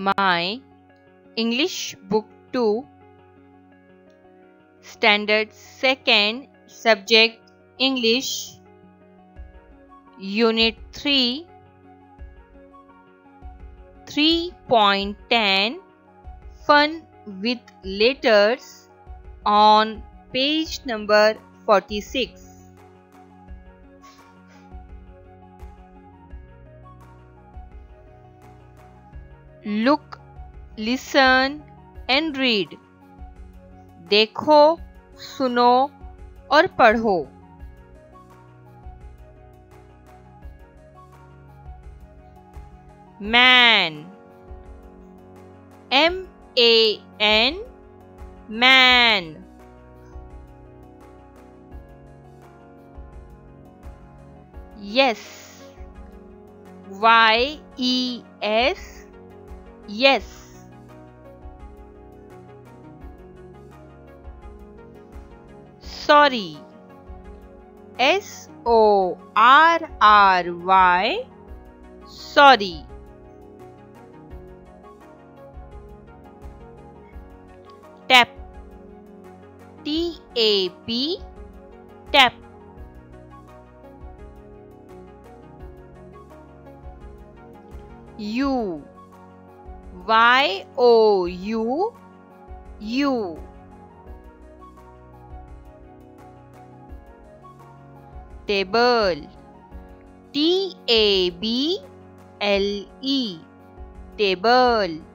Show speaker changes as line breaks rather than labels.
my English Book 2, Standard 2nd, Subject English, Unit 3, 3.10, Fun with Letters, on page number 46. Look, listen and read. देखो, सुनो और पढ़ो. Man, M-A-N, man. Yes, Y-E-S, yes. Sorry, S-O-R-R-Y, sorry. Tap, T-A-P, tap. U, Y-O-U, U. Table, T-A-B-L-E, table.